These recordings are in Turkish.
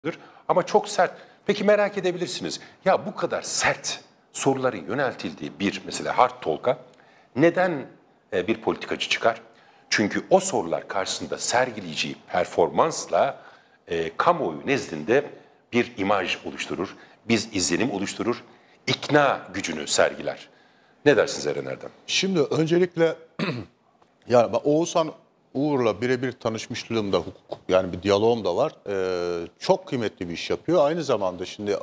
ama çok sert. Peki merak edebilirsiniz. Ya bu kadar sert soruların yöneltildiği bir mesela Hard Talk'a neden bir politikacı çıkar? Çünkü o sorular karşısında sergileyeceği performansla kamuoyu nezdinde bir imaj oluşturur, biz izlenim oluşturur, ikna gücünü sergiler. Ne dersiniz Eren Erdem? Şimdi öncelikle yani ben Oğuzhan Uğur'la birebir tanışmışlığım da yani bir diyalogum da var. Çok kıymetli bir iş yapıyor. Aynı zamanda şimdi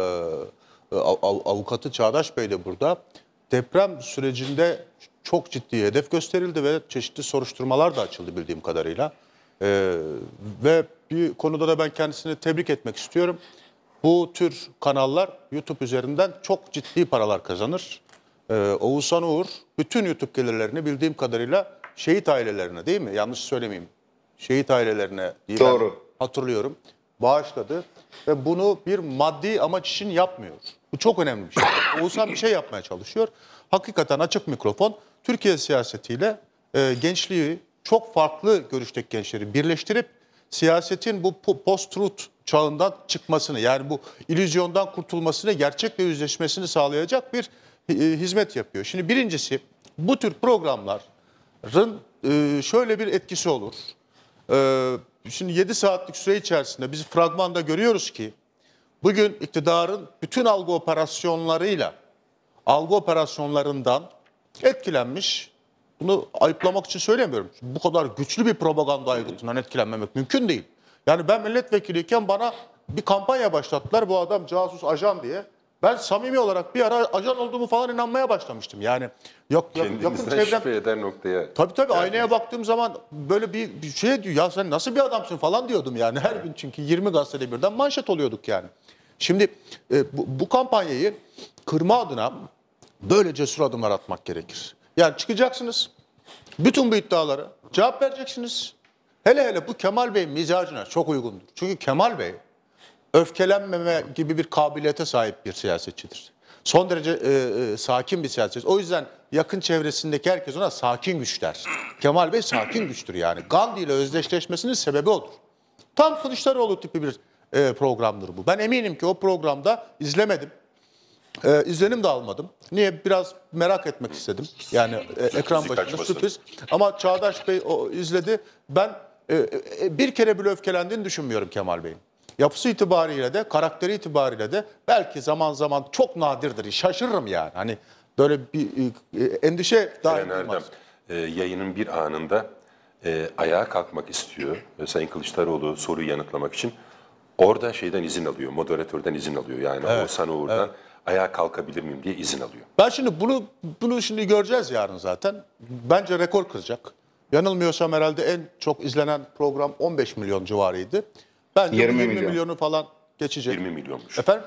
avukatı Çağdaş Bey de burada. Deprem sürecinde çok ciddi hedef gösterildi ve çeşitli soruşturmalar da açıldı bildiğim kadarıyla. Ve bir konuda da ben kendisini tebrik etmek istiyorum. Bu tür kanallar YouTube üzerinden çok ciddi paralar kazanır. Oğuzhan Uğur bütün YouTube gelirlerini bildiğim kadarıyla şehit ailelerine, değil mi? Yanlış söylemeyeyim. Şehit ailelerine diye Doğru. hatırlıyorum. Bağışladı ve bunu bir maddi amaç için yapmıyor. Bu çok önemli bir şey. Oğuzhan bir şey yapmaya çalışıyor. Hakikaten açık mikrofon Türkiye siyasetiyle gençliği, çok farklı görüşteki gençleri birleştirip siyasetin bu post-truth çağından çıkmasını, yani bu illüzyondan kurtulmasını, gerçekle yüzleşmesini sağlayacak bir hizmet yapıyor. Şimdi birincisi, bu tür programların şöyle bir etkisi olur. Şimdi 7 saatlik süre içerisinde biz fragmanda görüyoruz ki bugün iktidarın bütün algı operasyonlarından etkilenmiş. Bunu ayıplamak için söylemiyorum. Bu kadar güçlü bir propaganda aygıtından etkilenmemek mümkün değil. Yani ben milletvekiliyken bana bir kampanya başlattılar. Bu adam casus, ajan diye. Ben samimi olarak bir ara ajan olduğumu falan inanmaya başlamıştım. Yani yakın çevrem... şüphe eder noktaya. Tabii aynaya baktığım zaman böyle bir şey diyor. Ya sen nasıl bir adamsın falan diyordum yani. Her gün çünkü 20 gazetede birden manşet oluyorduk yani. Şimdi bu kampanyayı kırma adına böyle cesur adımlar atmak gerekir. Yani çıkacaksınız, bütün bu iddialara cevap vereceksiniz. Hele bu Kemal Bey'in mizacına çok uygundur. Çünkü Kemal Bey öfkelenmeme gibi bir kabiliyete sahip bir siyasetçidir. Son derece sakin bir siyasetçi. O yüzden yakın çevresindeki herkes ona sakin güç der. Kemal Bey sakin güçtür yani. Gandhi ile özdeşleşmesinin sebebi odur. Tam Kılıçdaroğlu tipi bir programdır bu. Ben eminim ki o programda izlemedim. İzlenim de almadım. Niye? Biraz merak etmek istedim. Yani ekran başında sürpriz. Ama Çağdaş Bey o izledi. Ben bir kere bile öfkelendiğini düşünmüyorum Kemal Bey'in. Yapısı itibariyle de, karakteri itibariyle de belki zaman zaman çok nadirdir. Şaşırırım yani. Hani böyle bir endişe dahi olmaz. Yayının bir anında ayağa kalkmak istiyor. Sayın Kılıçdaroğlu soruyu yanıtlamak için. Orada şeyden izin alıyor, moderatörden izin alıyor. Yani Oğuzhan Uğur'dan ayağa kalkabilir miyim diye izin alıyor. Ben şimdi bunu şimdi göreceğiz yarın zaten. Bence rekor kıracak. Yanılmıyorsam herhalde en çok izlenen program 15 milyon civarıydı. Bence 20 milyonu falan geçecek. 20 milyonmuş. Efendim?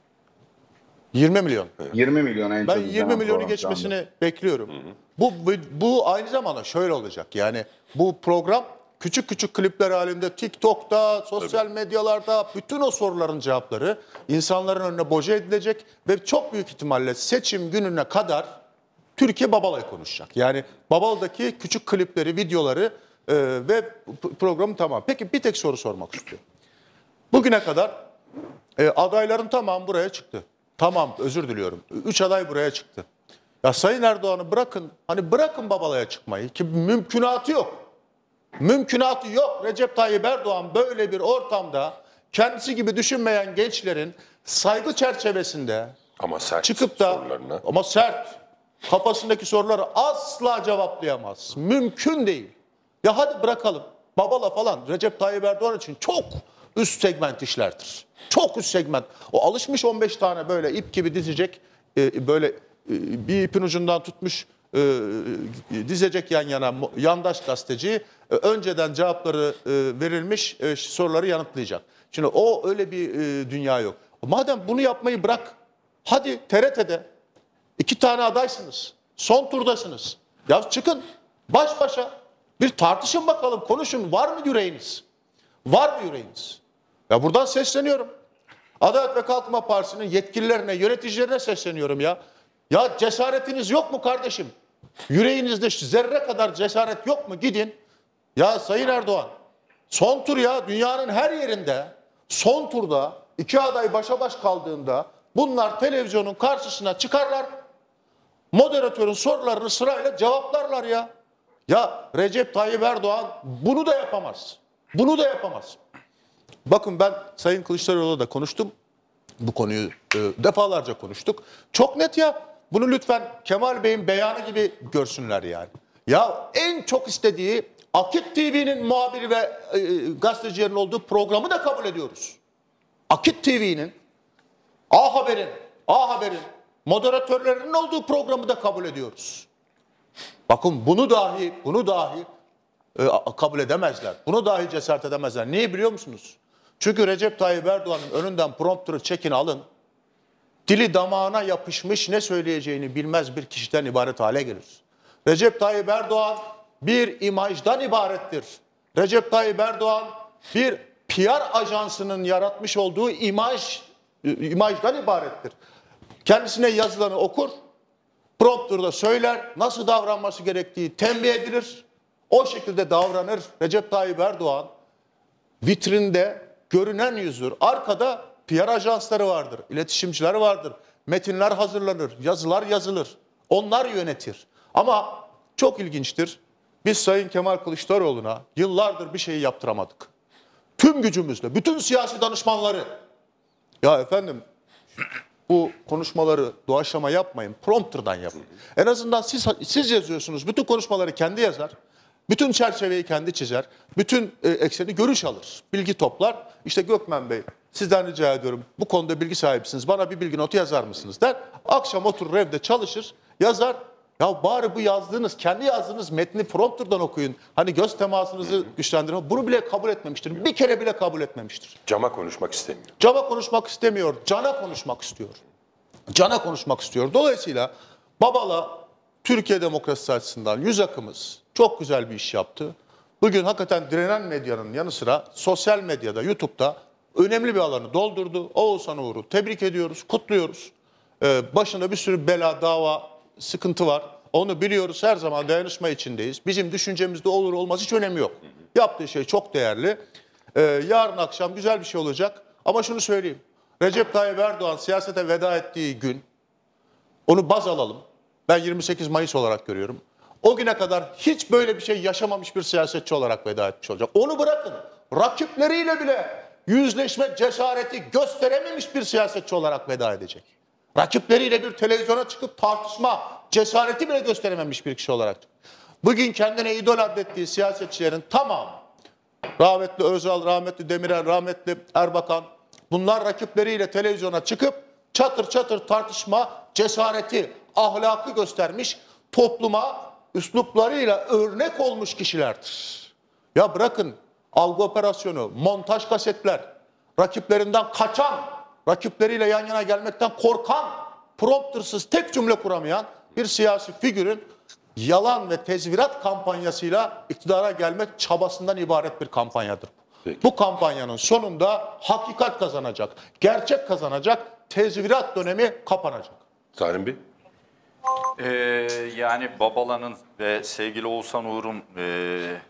20 milyon. 20 milyon en çok Ben 20 milyonu geçmesini bekliyorum. Bu aynı zamanda şöyle olacak. Yani bu program küçük klipler halinde TikTok'ta, sosyal medyalarda bütün o soruların cevapları insanların önüne boca edilecek ve çok büyük ihtimalle seçim gününe kadar Türkiye Babala'yı konuşacak. Yani Babala'daki küçük klipleri, videoları ve programı tamam. Peki bir tek soru sormak istiyorum. Bugüne kadar adayların tamamı buraya çıktı. Tamam, özür diliyorum. 3 aday buraya çıktı. Ya Sayın Erdoğan'ı bırakın, hani bırakın Babala'ya çıkmayı ki mümkünatı yok. Mümkünatı yok. Recep Tayyip Erdoğan böyle bir ortamda kendisi gibi düşünmeyen gençlerin saygı çerçevesinde ama sert çıkıp da sorularına. Ama sert kafasındaki soruları asla cevaplayamaz. Mümkün değil. Ya hadi bırakalım. Babala falan Recep Tayyip Erdoğan için çok üst segment işlerdir. Çok üst segment. O alışmış 15 tane böyle ip gibi dizecek, böyle bir ipin ucundan tutmuş dizecek yan yana yandaş gazeteci önceden cevapları verilmiş soruları yanıtlayacak. Şimdi o öyle bir dünya yok. Madem bunu yapmayı bırak, hadi TRT'de 2 tane adaysınız, son turdasınız. Ya çıkın baş başa bir tartışın bakalım, konuşun. Var mı yüreğiniz? Var mı yüreğiniz? Ya buradan sesleniyorum. Adalet ve Kalkınma Partisi'nin yetkililerine, yöneticilerine sesleniyorum ya. Ya cesaretiniz yok mu kardeşim? Yüreğinizde zerre kadar cesaret yok mu? Gidin. Ya Sayın Erdoğan, son tur ya, dünyanın her yerinde son turda iki aday başa baş kaldığında bunlar televizyonun karşısına çıkarlar. Moderatörün sorularını sırayla cevaplarlar ya. Ya Recep Tayyip Erdoğan bunu da yapamaz. Bunu da yapamaz. Bakın ben Sayın Kılıçdaroğlu'yla da konuştum. Bu konuyu defalarca konuştuk. Çok net ya. Bunu lütfen Kemal Bey'in beyanı gibi görsünler yani. Ya en çok istediği Akit TV'nin muhabiri ve gazetecilerin olduğu programı da kabul ediyoruz. Akit TV'nin, A Haber'in moderatörlerinin olduğu programı da kabul ediyoruz. Bakın bunu dahi kabul edemezler. Bunu dahi cesaret edemezler. Niye biliyor musunuz? Çünkü Recep Tayyip Erdoğan'ın önünden prompter'ı çekin alın. Dili damağına yapışmış ne söyleyeceğini bilmez bir kişiden ibaret hale gelir. Recep Tayyip Erdoğan bir imajdan ibarettir. Recep Tayyip Erdoğan bir PR ajansının yaratmış olduğu imajdan ibarettir. Kendisine yazılanı okur, prompter'da söyler, nasıl davranması gerektiği tembih edilir. O şekilde davranır. Recep Tayyip Erdoğan vitrinde görünen yüzdür. Arkada PR ajansları vardır, iletişimciler vardır. Metinler hazırlanır, yazılar yazılır. Onlar yönetir. Ama çok ilginçtir. Biz Sayın Kemal Kılıçdaroğlu'na yıllardır bir şeyi yaptıramadık. Tüm gücümüzle, bütün siyasi danışmanları. Ya efendim bu konuşmaları doğaçlama yapmayın, prompter'dan yapın. En azından siz yazıyorsunuz, bütün konuşmaları kendi yazar. Bütün çerçeveyi kendi çizer. Bütün ekseni görüş alır. Bilgi toplar. İşte Gökmen Bey sizden rica ediyorum bu konuda bilgi sahibisiniz. Bana bir bilgi notu yazar mısınız der. Akşam oturur evde çalışır yazar. Ya bari bu yazdığınız kendi yazdığınız metni prompterdan okuyun. Hani göz temasınızı güçlendirin. Bunu bile kabul etmemiştir. Bir kere bile kabul etmemiştir. Cama konuşmak istemiyor. Cama konuşmak istemiyor. Cana konuşmak istiyor. Cana konuşmak istiyor. Dolayısıyla Babala Türkiye demokrasisi açısından yüz akımız çok güzel bir iş yaptı. Bugün hakikaten direnen medyanın yanı sıra sosyal medyada, YouTube'da önemli bir alanı doldurdu. Oğuzhan Uğur'u tebrik ediyoruz, kutluyoruz. Başında bir sürü bela, dava, sıkıntı var. Onu biliyoruz, her zaman dayanışma içindeyiz. Bizim düşüncemizde olur olmaz hiç önemi yok. Yaptığı şey çok değerli. Yarın akşam güzel bir şey olacak. Ama şunu söyleyeyim. Recep Tayyip Erdoğan siyasete veda ettiği gün, onu baz alalım. Ben 28 Mayıs olarak görüyorum. O güne kadar hiç böyle bir şey yaşamamış bir siyasetçi olarak veda etmiş olacak. Onu bırakın. Rakipleriyle bile yüzleşme cesareti gösterememiş bir siyasetçi olarak veda edecek. Rakipleriyle bir televizyona çıkıp tartışma cesareti bile gösterememiş bir kişi olarak. Bugün kendine idol adettiği siyasetçilerin tamamı, rahmetli Özal, rahmetli Demirel, rahmetli Erbakan, bunlar rakipleriyle televizyona çıkıp çatır çatır tartışma cesareti, ahlakı göstermiş, topluma üsluplarıyla örnek olmuş kişilerdir. Ya bırakın algı operasyonu, montaj kasetler, rakiplerinden kaçan, rakipleriyle yan yana gelmekten korkan, promptersız tek cümle kuramayan bir siyasi figürün yalan ve tezvirat kampanyasıyla iktidara gelmek çabasından ibaret bir kampanyadır. Peki. Bu kampanyanın sonunda hakikat kazanacak, gerçek kazanacak, tezvirat dönemi kapanacak. Salim Bey. Yani Babala'nın ve sevgili Oğuzhan Uğur'un